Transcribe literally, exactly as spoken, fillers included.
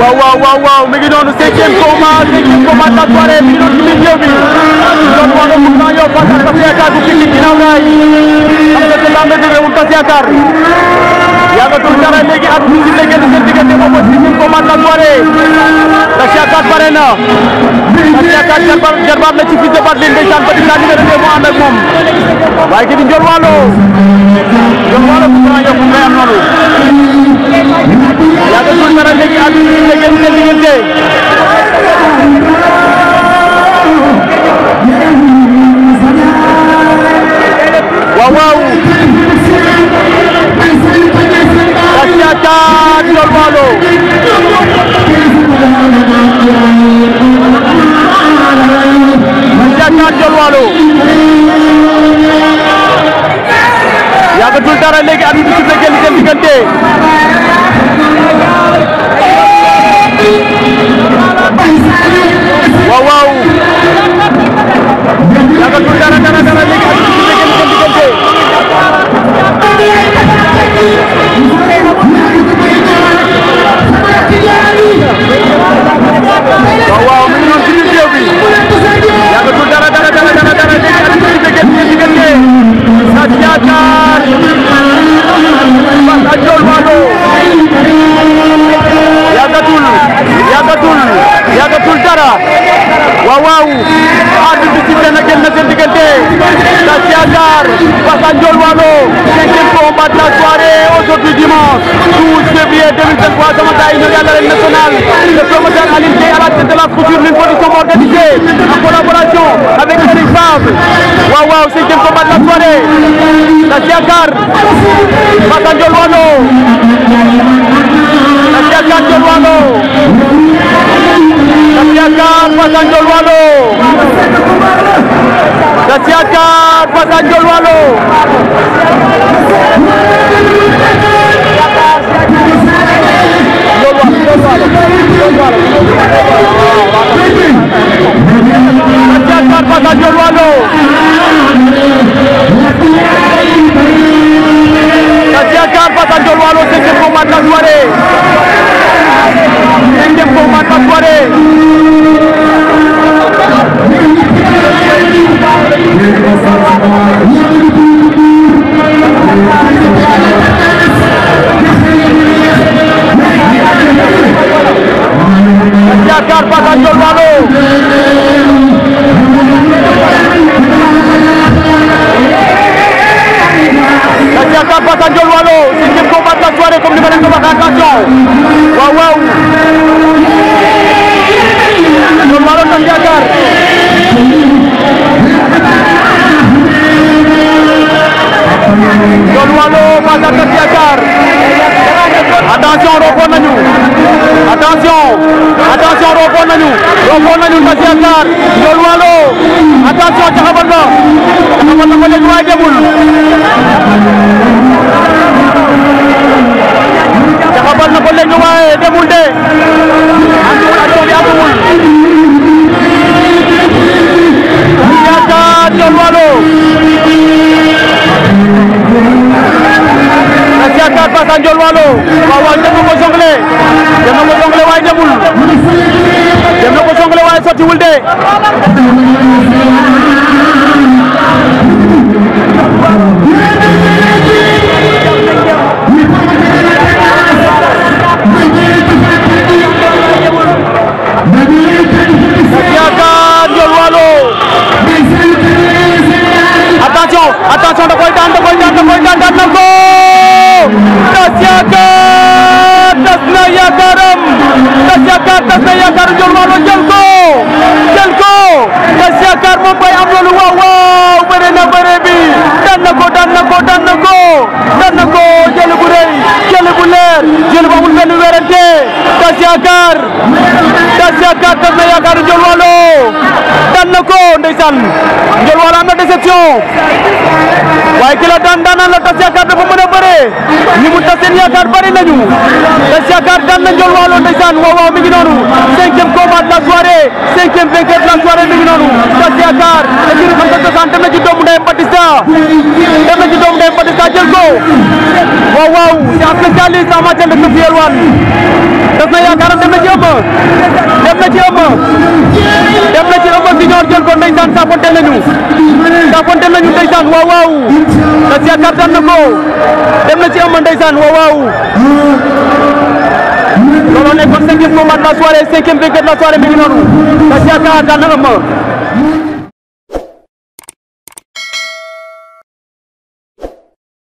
waaw waaw waaw waaw mi ngi noonu cinquième combat cinquième combat de la soirée mi ngi noonu ci milieu bi doon wala mu naa yow face à Tass Yakar bu Pikine ginnaaw raay xam nga te lambe jóge mu Tass Yakar yàggatul dara léegi ak ñu ci léegi seen diggante moom mooy cinquième combat de la soirée Tass Yakar pare na Tass Yakar jarbaat la ci fils de Batling ndeysaan ba di la numéro deux mu ànd ak moom waaye ki di Ndiol Walo Ndiol Walo bu naa yow ngay am noonu yàggatul dara léegi ak ñu ci léegi seen diggante waaw waaw Tass Yakar Ndiol Walo Tass Yakar Ndiol Walo yàggatul dara léegi at yi ci fekkee li seen diggante waaw waaw yàggatul dara dara dara léegi at yi ci fekkee li seen diggante waaw waaw mi ngi noonu ci biir géew bi yàggatul dara dara dara dara dara léegi at yi ci fekkee li seen diggante Tass Yakar face à Ndiol Walo yàggatul yàggatul yàggatul dara waaw waaw arbitre bi sifflé na génn na seen diggante Tass Yakar face à Ndiol Walo cinquième combat de la soirée aujourd'hui dimanche douze février deux mille vingt-trois sama gars yi ñoo ngi à l'arène nationale le promoteur Aline Gueye à la tête de la structure d'une production organisée en collaboration avec Eric Favre waaw waaw cinquième combat de la soirée Tass Yakar face à Ndiol Walo Tass Yakar Ndiol Walo Tass Yakar face à Ndiol Walo Tass Yakar face à Ndiol Walo Tass Yakar face à Ndiol Walo Tass Yakar face à Ndiol Walo cinquième combat de la soirée cinquième combat de la soirée Tass Yakar face à Ndiol Walo Tass Yakar face à Ndiol Walo cinquième combat de la soirée comme ni ma leen ko waxee attention waaw waaw Ndiol Walo Tass Yakar Ndiol Walo face à Tass Yakar attention rofoon nañu attention attention rofoon nañu rofoon nañu Tass Yakar Ndiol Walo attention taxawal na taxawal na ko léegi waaye demul taxawal na ko léegi waaye demul de ànduwul ak doom yi ànduwul Tass Yakar Ndiol Walo Tass Yakar face à Ndiol Walo waaw waaw dem na ko jongle dem na ko jongle waaye demul dem na ko jongle waaye sottiwul de Tass Yakar Ndiol Walo attention attention da koy daan da koy daan da koy daan daan na ko Tass Yakar tas na yaakaaram Tass Yakar tas na yaakaar Ndiol Walo jël ko jël ko Tass Yakar moom bay am loolu waaw waaw bëre na bëre bi daan na ko daan na ko daan na ko daan na ko jël bu rëy jël bu leer jël bu amul benn werante Tass Yakar Tass Yakar tas na yaakaar Ndiol Walo daan na ko ndeysaan Ndiol Walo am na déception waaye ki la daan daanaan la Tass Yakar dafa mën a bëre ñi mu tas seen yaakaar bari nañu tas yaakaar daan na Ndiol Walo ndeysaan waaw waaw mi ngi noonu cinquième combat de la soirée cinquième vainqueur de la soirée mi ngi noonu tas yaakaar te ci xam nga cosaan dem na ci doomu ndeyam Batista dem na ci doomu ndeyam Batista jël ko waaw waaw c'est un spécialiste en matière de Sophie Elwane tas na yaakaaram dem na ci ëmb dem na ci ëmb dem na ci ëmb Junior jël ko ndeysaan saafonte nañu saafonte nañu ndeysaan waaw waaw tas yaakaar daan na ko dem na ci ëmb ndeysaan waaw waaw loolu nekkoon cinquième combat de la soirée cinquième vainqueur de la soirée mi ngi noonu tas yaakaar daan na ëmb